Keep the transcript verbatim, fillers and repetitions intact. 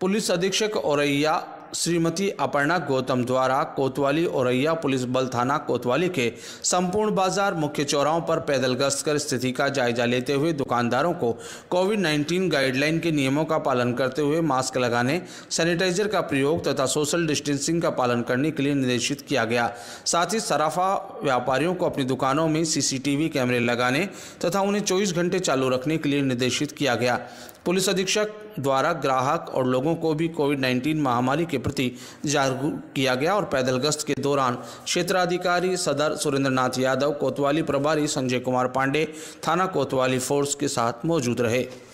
Police अधीक्षक औरैया श्रीमती अपर्णा गौतम द्वारा कोतवाली औरैया पुलिस बल थाना कोतवाली के संपूर्ण बाजार मुख्य चौराहों पर पैदल गश्त कर स्थिति का जायजा लेते हुए दुकानदारों को कोविड उन्नीस गाइडलाइन के नियमों का पालन करते हुए मास्क लगाने, सैनिटाइजर का प्रयोग तथा सोशल डिस्टेंसिंग का पालन करने के लिए निर्देशित किया गया। साथ ही सराफा व्यापारियों को अपनी दुकानों में सीसीटीवी कैमरे लगाने तथा उन्हें चौबीस घंटे चालू रखने के लिए निर्देशित किया गया। पुलिस अधीक्षक द्वारा ग्राहक और लोगों को भी कोविड उन्नीस महामारी के प्रति जागरूक किया गया और पैदल गश्त के दौरान क्षेत्राधिकारी सदर सुरेंद्र नाथ यादव, कोतवाली प्रभारी संजय कुमार पांडे थाना कोतवाली फोर्स के साथ मौजूद रहे।